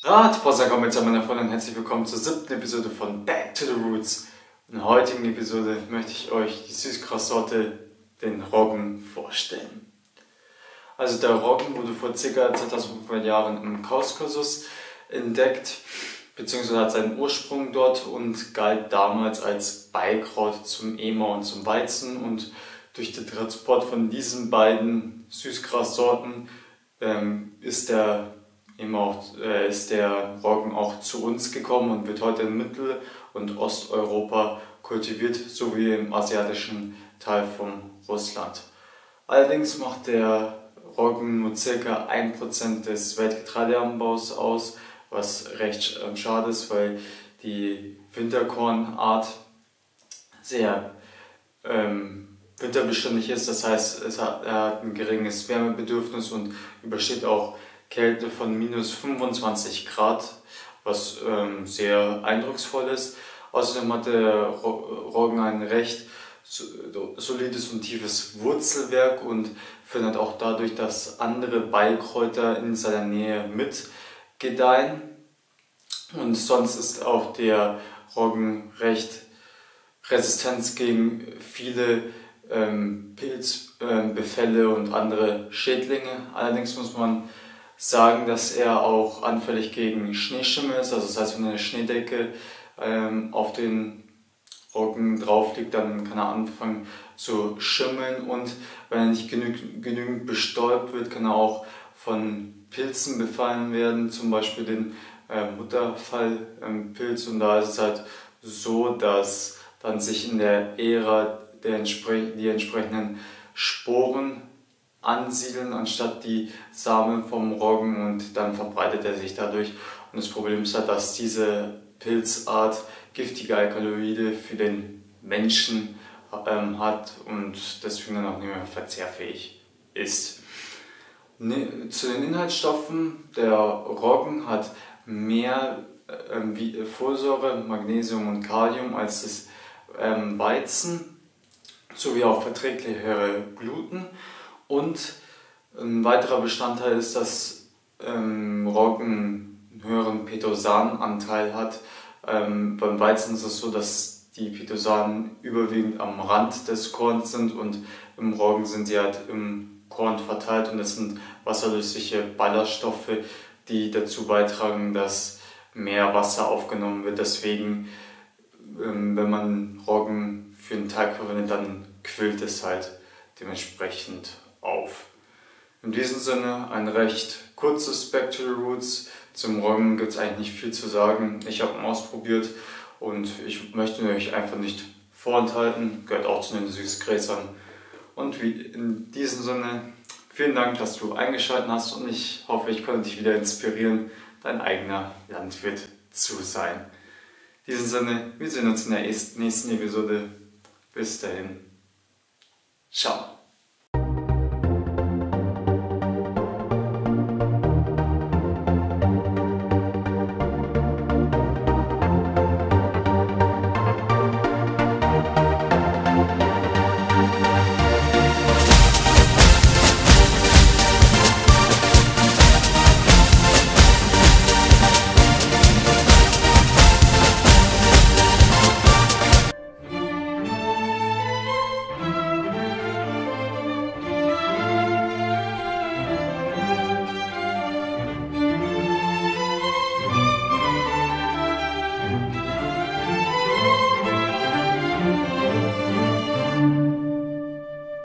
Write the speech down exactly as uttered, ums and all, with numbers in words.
Radsportler mit meine Freunde und herzlich willkommen zur siebten Episode von Back to the Roots. In der heutigen Episode möchte ich euch die Süßgrassorte, den Roggen, vorstellen. Also der Roggen wurde vor ca. zweitausendfünfhundert Jahren im Kaukasus entdeckt, beziehungsweise hat seinen Ursprung dort und galt damals als Beikraut zum Emmer und zum Weizen, und durch den Transport von diesen beiden Süßgrassorten ähm, ist der Eben auch, äh, ist der Roggen auch zu uns gekommen und wird heute in Mittel- und Osteuropa kultiviert, sowie im asiatischen Teil von Russland. Allerdings macht der Roggen nur ca. ein Prozent des Weltgetreideanbaus aus, was recht äh, schade ist, weil die Winterkornart sehr ähm, winterbeständig ist. Das heißt, es hat, er hat ein geringes Wärmebedürfnis und übersteht auch Kälte von minus fünfundzwanzig Grad, was ähm, sehr eindrucksvoll ist. Außerdem hat der Roggen ein recht solides und tiefes Wurzelwerk und findet auch dadurch, dass andere Beikräuter in seiner Nähe mit gedeihen. Und sonst ist auch der Roggen recht resistent gegen viele ähm, Pilzbefälle ähm, und andere Schädlinge. Allerdings muss man sagen, dass er auch anfällig gegen Schneeschimmel ist. Also das heißt, wenn eine Schneedecke ähm, auf den Roggen drauf liegt, dann kann er anfangen zu schimmeln, und wenn er nicht genü genügend bestäubt wird, kann er auch von Pilzen befallen werden, zum Beispiel den äh, Mutterfallpilz. Und da ist es halt so, dass dann sich in der Ähre der entspre die entsprechenden Sporen ansiedeln, anstatt die Samen vom Roggen, und dann verbreitet er sich dadurch. Und das Problem ist halt, dass diese Pilzart giftige Alkaloide für den Menschen ähm, hat und deswegen dann auch nicht mehr verzehrfähig ist. Ne, zu den Inhaltsstoffen: Der Roggen hat mehr ähm, wie Folsäure, Magnesium und Kalium als das ähm, Weizen, sowie auch verträglichere Gluten. Und ein weiterer Bestandteil ist, dass ähm, Roggen einen höheren Pitosananteil hat. Ähm, beim Weizen ist es so, dass die Pitosanen überwiegend am Rand des Korns sind, und im Roggen sind sie halt im Korn verteilt, und es sind wasserlösliche Ballaststoffe, die dazu beitragen, dass mehr Wasser aufgenommen wird. Deswegen, ähm, wenn man Roggen für einen Teig verwendet, dann quillt es halt dementsprechend auf. In diesem Sinne ein recht kurzes Back to the Roots. Zum Roggen gibt es eigentlich nicht viel zu sagen. Ich habe ihn ausprobiert und ich möchte euch einfach nicht vorenthalten. Gehört auch zu den Süßgräsern. Und wie in diesem Sinne, vielen Dank, dass du eingeschaltet hast, und ich hoffe, ich konnte dich wieder inspirieren, dein eigener Landwirt zu sein. In diesem Sinne, wir sehen uns in der nächsten Episode. Bis dahin. Ciao.